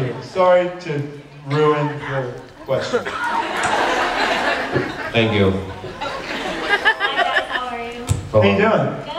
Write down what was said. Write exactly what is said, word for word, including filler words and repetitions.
you. Sorry to ruin your question. Thank you. Hi guys, how are you? How you doing?